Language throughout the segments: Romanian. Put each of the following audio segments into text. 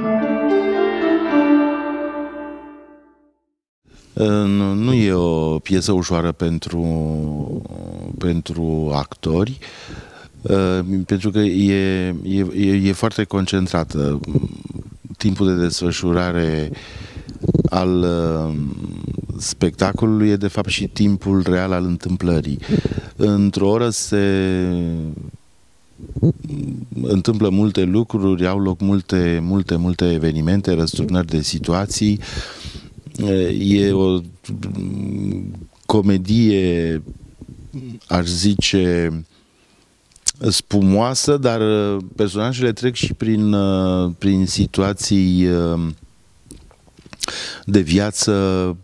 Nu e o piesă ușoară pentru actori, pentru că e foarte concentrată. Timpul de desfășurare al spectacolului e de fapt și timpul real al întâmplării. Într-o oră se întâmplă multe lucruri, au loc multe evenimente, răsturnări de situații. E o comedie, aș zice, spumoasă, dar personajele trec și prin situații de viață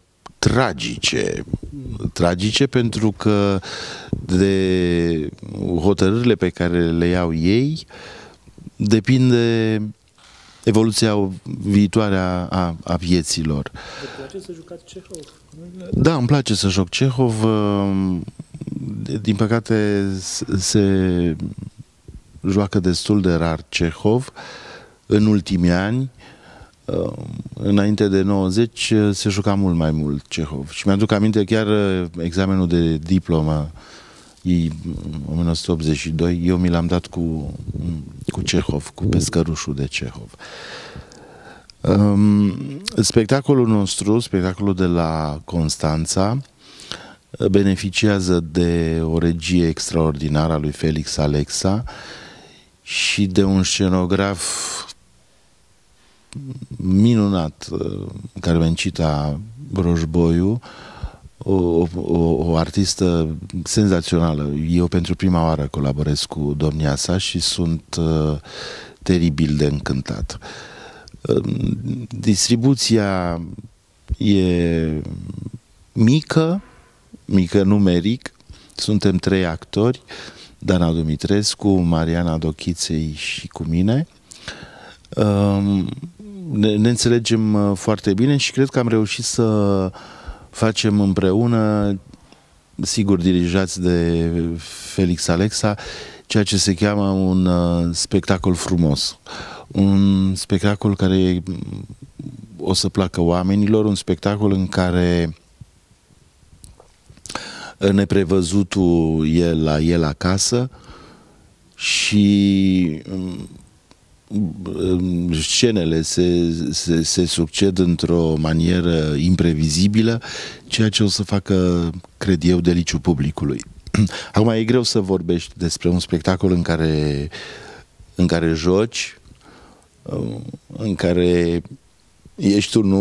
tragice pentru că de hotărârile pe care le iau ei depinde evoluția viitoare a vieților. Îți place să jucați Cehov? Da, îmi place să joc Cehov. Din păcate se joacă destul de rar Cehov în ultimii ani. Înainte de 90 se juca mult mai mult Cehov. Și mi-aduc aminte chiar examenul de diplomă 1982, eu mi l-am dat cu Cehov, cu Pescărușul de Cehov. Spectacolul nostru, spectacolul de la Constanța, beneficiază de o regie extraordinară a lui Felix Alexa și de un scenograf minunat, Carmencita Broșboiu, o artistă senzațională. Eu pentru prima oară colaborez cu domnia sa și sunt teribil de încântat. Distribuția e mică numeric. Suntem 3 actori, Dana Dumitrescu, Mariana Dochiței și cu mine. Ne înțelegem foarte bine și cred că am reușit să facem împreună, sigur dirijați de Felix Alexa, ceea ce se cheamă un spectacol frumos. Un spectacol care o să placă oamenilor, un spectacol în care neprevăzutul e la el acasă și scenele se succed într-o manieră imprevizibilă, ceea ce o să facă, cred eu, deliciu publicului. Acum e greu să vorbești despre un spectacol în care joci, în care ești un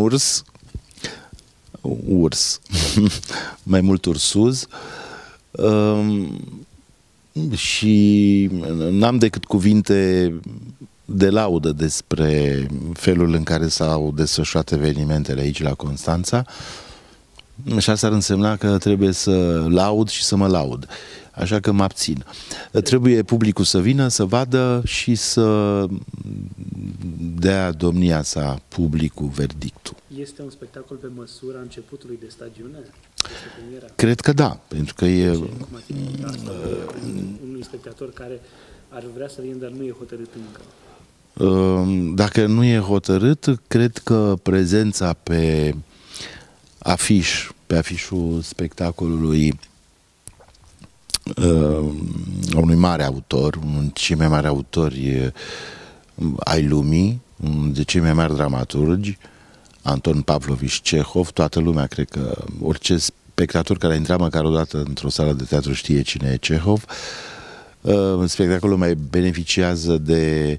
urs, mai mult ursuz, și n-am decât cuvinte de laudă despre felul în care s-au desfășurat evenimentele aici la Constanța, și asta ar însemna că trebuie să laud și să mă laud. Așa că mă abțin. Trebuie publicul să vină, să vadă și să dea domnia sa publicul verdictul. Este un spectacol pe măsura începutului de stagiune? Cred că da, pentru că e... unui spectator care ar vrea să vină, dar nu e hotărât încă. Dacă nu e hotărât, cred că prezența pe afișul spectacolului unui mare autor, unul dintre cei mai mari autori ai lumii, unul dintre cei mai mari dramaturgi, Anton Pavlovich Cehov. Toată lumea, cred că orice spectator care a intrat măcar o dată într-o sală de teatru știe cine e Cehov. Spectacolul mai beneficiază de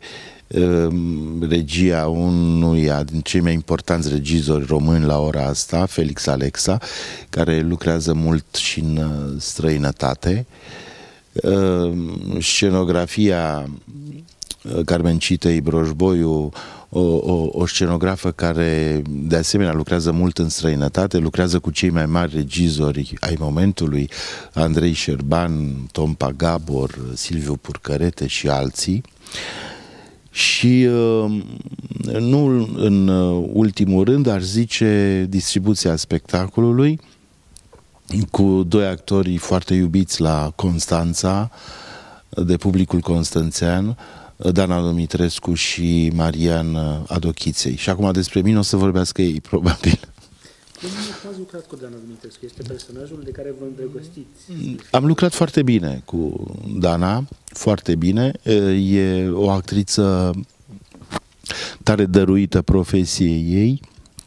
regia unuia din cei mai importanți regizori români la ora asta, Felix Alexa, care lucrează mult și în străinătate. Scenografia Carmencitei Broșboiu, o scenografă care de asemenea lucrează mult în străinătate, lucrează cu cei mai mari regizori ai momentului, Andrei Șerban, Tompa Gabor, Silviu Purcărete și alții. Și nu în ultimul rând, aș zice, distribuția spectacolului cu 2 actori foarte iubiți la Constanța de publicul constanțean, Dana Dumitrescu și Marian Adochiței. Și acum despre mine o să vorbească ei, probabil. Cum ați lucrat cu Dana Dumitrescu? Este personajul de care vă îndrăgostiți? Am lucrat foarte bine cu Dana, foarte bine. E o actriță tare dăruită profesiei ei.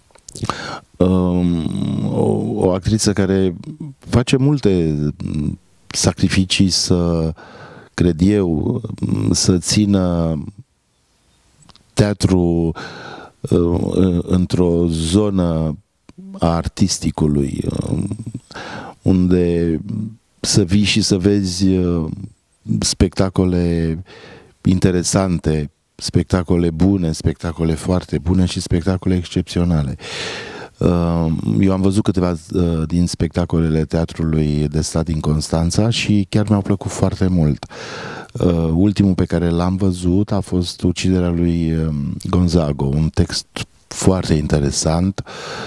O actriță care face multe sacrificii cred eu, să țină teatru într-o zonă a artisticului, unde să vii și să vezi spectacole interesante, spectacole bune, spectacole foarte bune și spectacole excepționale. Eu am văzut câteva din spectacolele Teatrului de Stat din Constanța și chiar mi-au plăcut foarte mult. Ultimul pe care l-am văzut a fost Uciderea lui Gonzago, un text foarte interesant,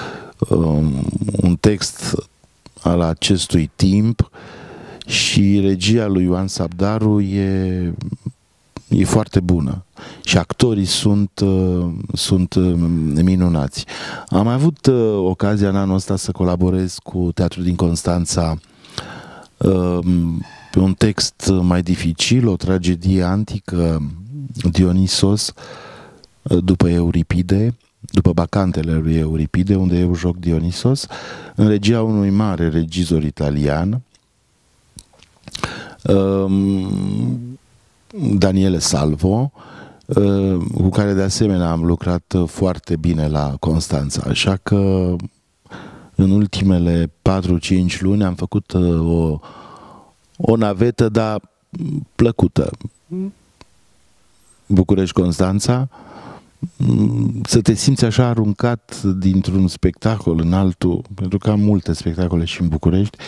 un text al acestui timp, și regia lui Ioan Sabdaru e foarte bună și actorii sunt minunați. Am mai avut ocazia în anul ăsta să colaborez cu Teatrul din Constanța pe un text mai dificil, o tragedie antică, Dionisos, după Euripide, după Bacantele lui Euripide, unde eu joc Dionisos, în regia unui mare regizor italian, Daniele Salvo, cu care de asemenea am lucrat foarte bine la Constanța. Așa că în ultimele 4-5 luni am făcut o navetă, dar plăcută. București-Constanța, să te simți așa aruncat dintr-un spectacol în altul, pentru că am multe spectacole și în București.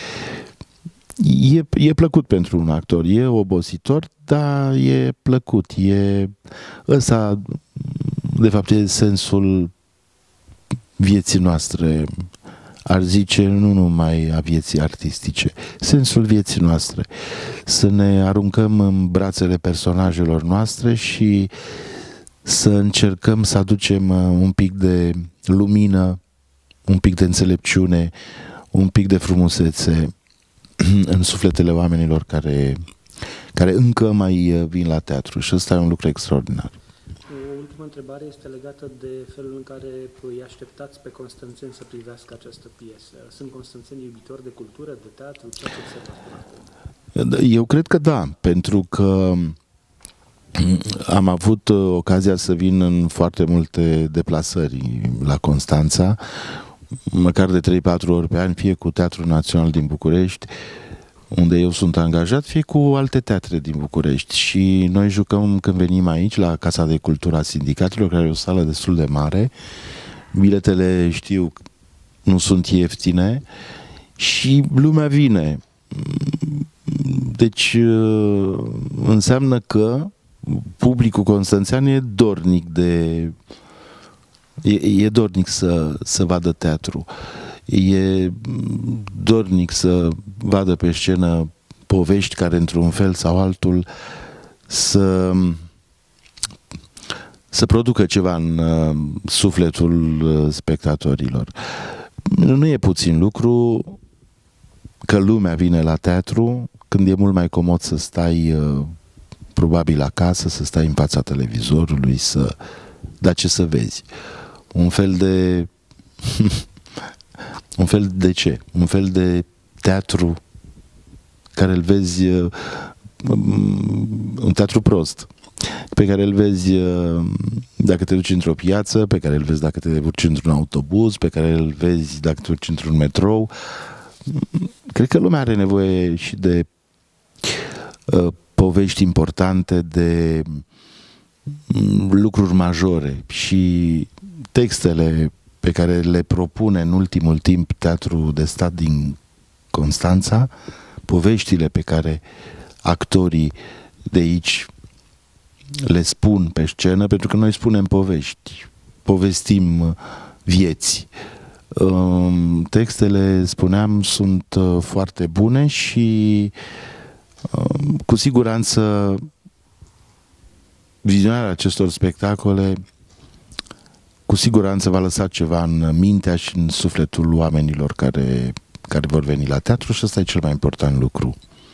E plăcut pentru un actor, e obositor, dar e plăcut. Ăsta, de fapt, e sensul vieții noastre, ar zice, nu numai a vieții artistice, sensul vieții noastre. Să ne aruncăm în brațele personajelor noastre și să încercăm să aducem un pic de lumină, un pic de înțelepciune, un pic de frumusețe în sufletele oamenilor care încă mai vin la teatru, și ăsta e un lucru extraordinar. O ultimă întrebare este legată de felul în care îi așteptați pe constanțeni să privească această piesă. Sunt constanțeni iubitori de cultură, de teatru? Ce ați observat? Eu cred că da, pentru că am avut ocazia să vin în foarte multe deplasări la Constanța, măcar de 3-4 ori pe an, fie cu Teatrul Național din București, unde eu sunt angajat, fie cu alte teatre din București. Și noi jucăm când venim aici, la Casa de Cultură a Sindicatelor, care e o sală destul de mare. Biletele, știu, nu sunt ieftine și lumea vine. Deci înseamnă că publicul constanțean e dornic e dornic să vadă teatru. E dornic să vadă pe scenă povești care, într-un fel sau altul, să producă ceva în sufletul spectatorilor. Nu e puțin lucru că lumea vine la teatru când e mult mai comod să stai probabil acasă, să stai în fața televizorului, dar ce să vezi? Un fel de un fel de ce? Un fel de teatru care îl vezi, un teatru prost, pe care îl vezi dacă te duci într-o piață, pe care îl vezi dacă te urci într-un autobuz, pe care îl vezi dacă te urci într-un metrou. Cred că lumea are nevoie și de povești importante, de lucruri majore, și textele pe care le propune în ultimul timp Teatrul de Stat din Constanța, poveștile pe care actorii de aici le spun pe scenă, pentru că noi spunem povești, povestim vieți. Textele, spuneam, sunt foarte bune și cu siguranță vizionarea acestor spectacole cu siguranță va lăsa ceva în mintea și în sufletul oamenilor care vor veni la teatru și ăsta e cel mai important lucru.